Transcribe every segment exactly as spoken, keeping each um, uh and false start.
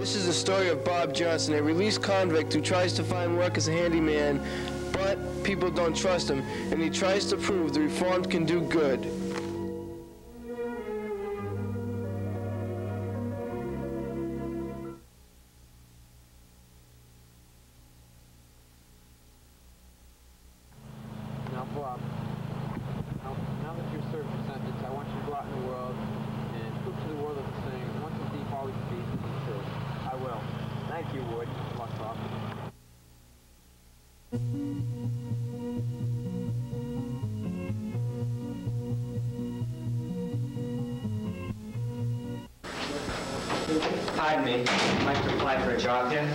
This is the story of Bob Johnson, a released convict who tries to find work as a handyman, but people don't trust him, and he tries to prove the reformed can do good. Now, Bob, now, now that you've served your sentence, I want you to go out in the world and prove to the world that the saying, once a thief, always a thief, is true. I will. Thank you, Wood. Good luck, Bob. Pardon me. I'd like to apply for a job here.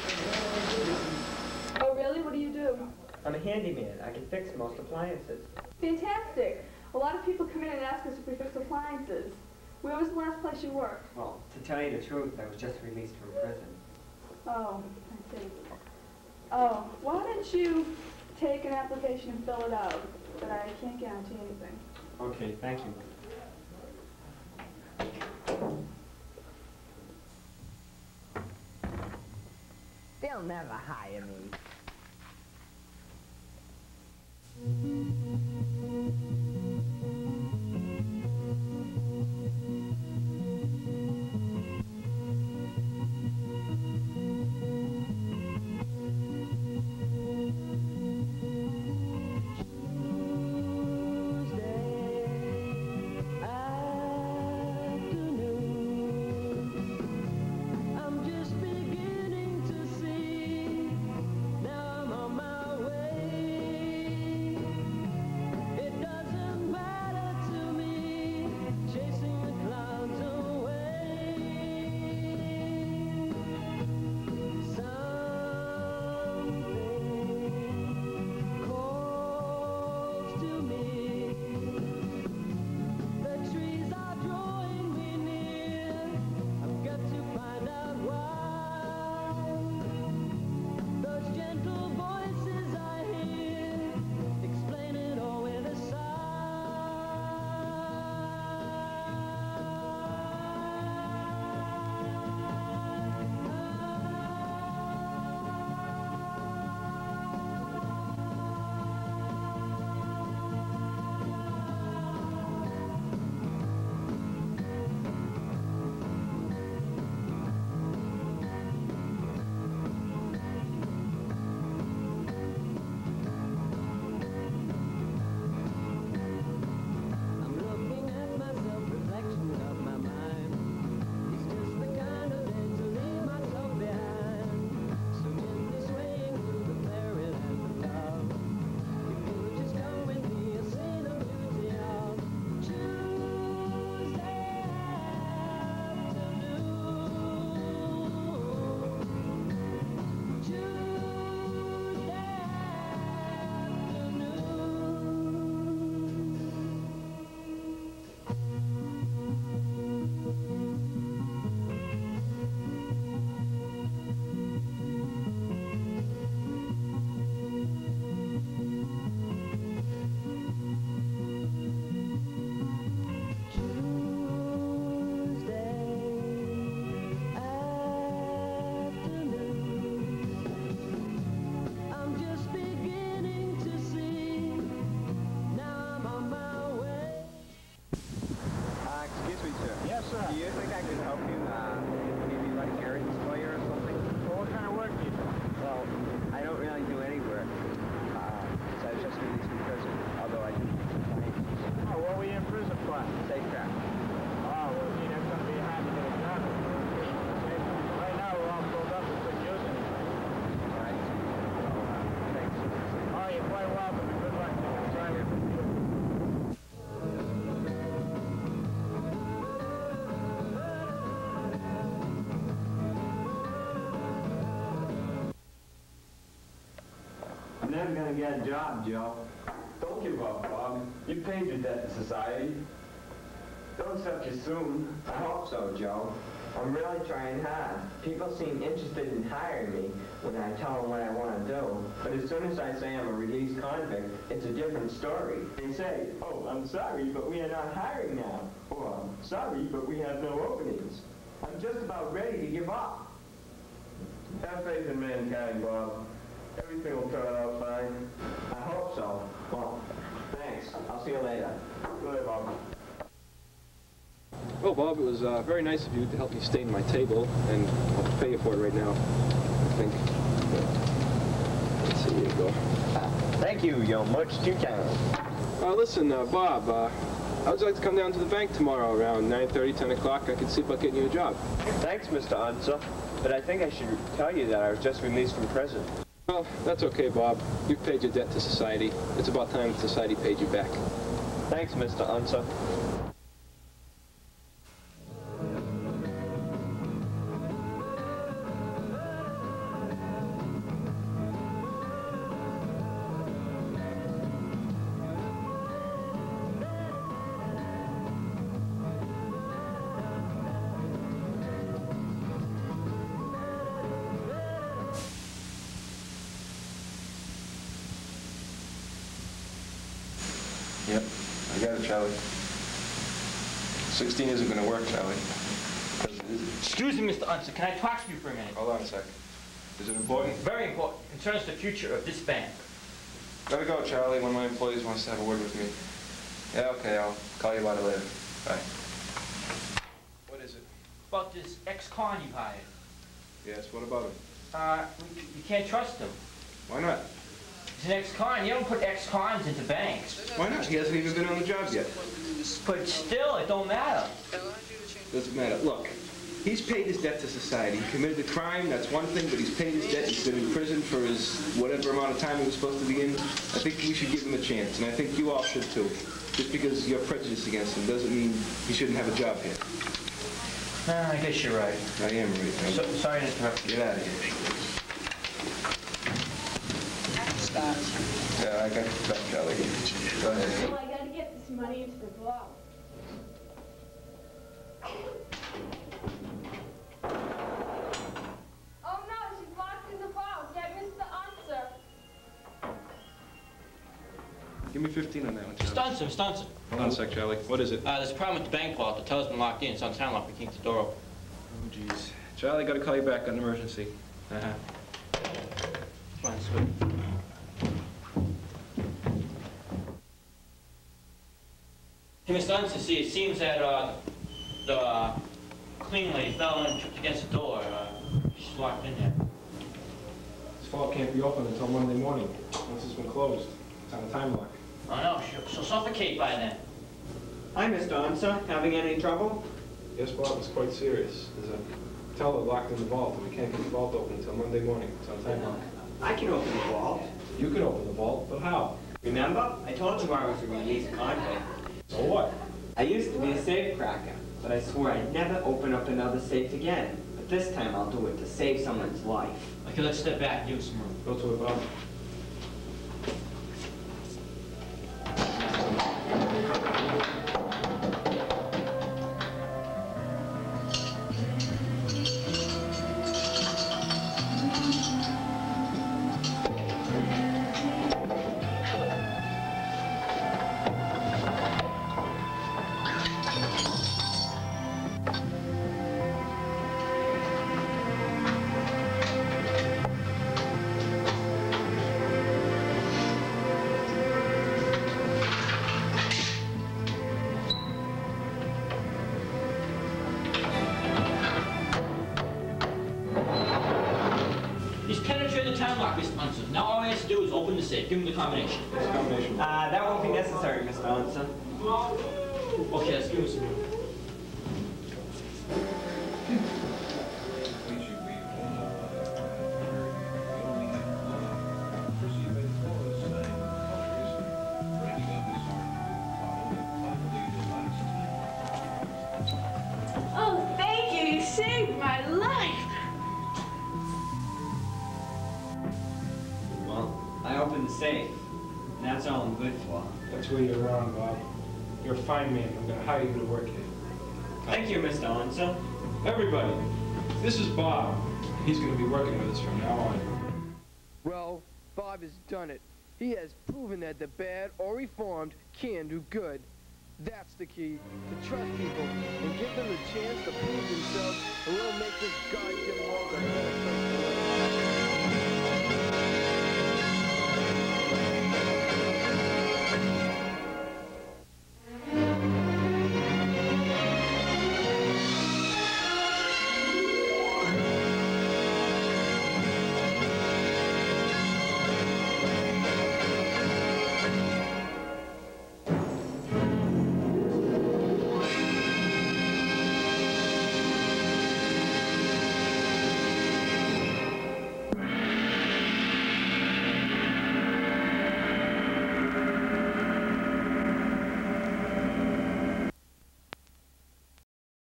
Oh, really? What do you do? I'm a handyman. I can fix most appliances. Fantastic. A lot of people come in and ask us if we fix appliances. Where was the last place you worked? Well, to tell you the truth, I was just released from prison. Oh, I see. Oh, why don't you take an application and fill it out? But I can't guarantee anything. Okay, thank you. They'll never hire me. Do you think I could help you, uh, maybe like Eric's lawyer or something? Well, what kind of work do you do? Well, I don't really do any work, uh, because I was just released from prison, although I do. Oh, what were you in prison for? Safe craft. Oh, well, gee, that's going to be a handy little job. Right now, we're all pulled up, we couldn't use anything. All right. Well, uh, thanks. Oh, you're quite welcome, and good luck to you. Sorry. I'm never gonna get a job, Joe. Don't give up, Bob. You paid your debt to society. Don't accept you soon. I hope so, Joe. I'm really trying hard. People seem interested in hiring me when I tell them what I want to do. But as soon as I say I'm a released convict, it's a different story. They say, oh, I'm sorry, but we are not hiring now. Or, I'm sorry, but we have no openings. I'm just about ready to give up. Have faith in mankind, Bob. Everything will turn out fine. I hope so. Well, thanks. I'll see you later. Go ahead, Bob. Well, Bob, it was uh, very nice of you to help me stain my table, and I'll pay you for it right now, I think. Let's see, here you go. Thank you. You're much too kind. Uh, listen, uh, Bob, uh, I would like to come down to the bank tomorrow around nine thirty, ten o'clock. I can see about getting you a job. Thanks, Mister Unser. But I think I should tell you that I was just released from prison. Well, that's okay, Bob. You've paid your debt to society. It's about time that society paid you back. Thanks, Mister Unser. Yep, I got it, Charlie. sixteen isn't going to work, Charlie. Excuse me, Mister Unser, can I talk to you for a minute? Hold on a sec. Is it important? Very important. It concerns the future of this bank. Gotta go, Charlie. One of my employees wants to have a word with me. Yeah, okay, I'll call you about it later. Bye. What is it? About this ex-con you hired. Yes, what about him? Uh, you can't trust him. Why not? He's an ex-con. You don't put ex-cons into banks. Why not? He hasn't even been on the job yet. But still, it don't matter. Doesn't matter. Look, he's paid his debt to society. He committed a crime, that's one thing, but he's paid his debt. He's been in prison for his whatever amount of time he was supposed to be in. I think we should give him a chance, and I think you all should too. Just because you're prejudiced against him doesn't mean he shouldn't have a job here. Uh, I guess you're right. I am right. So, sorry to interrupt you. Get out of here. Yeah, I got stuff, Charlie. Go ahead. Well, I gotta get this money into the vault. Oh no, she's locked in the vault. Get Mister Unser. Give me fifteen on that one, Charlie. Mister Unser, Mister Unser. Hold on a sec, Charlie. What is it? Uh, there's a problem with the bank vault. The teller's been locked in. It's on time lock. We can't get the door open. Oh, jeez. Charlie, gotta call you back on an emergency. Uh-huh. Come on, sweet. Hey, Mister Unser, see, it seems that uh, the uh, clean lady fell and tripped against the door. Uh, she's locked in there. This vault can't be open until Monday morning, once it's been closed. It's on a time lock. Oh no, she'll, she'll suffocate by then. Hi, Mister Unser. Having any trouble? Yes, Bob, it's quite serious. There's a teller locked in the vault, and we can't get the vault open until Monday morning. It's on time lock. I can open the vault. You can open the vault, but how? Remember? I told you I was a released convict. So what? I used to be a safe cracker, but I swore I'd never open up another safe again. But this time I'll do it to save someone's life. Okay, let's step back and give us some room. Go to it, Bob. He's penetrated the time lock, Mister Unser. Now all he has to do is open the safe. Give him the combination. What's the combination? Uh, that won't be necessary, Mister Unser. Okay, let's give him some room. Oh, thank you. You saved my life. Well, I opened the safe, and that's all I'm good for. That's where you're wrong, Bob. You're a fine man. I'm going to hire you to work here. Thank you, Mister Unser. Everybody, this is Bob. He's going to be working with us from now on. Well, Bob has done it. He has proven that the bad or reformed can do good. That's the key, to trust people and give them the chance to prove themselves, and we'll make this goddamn world a better place to live.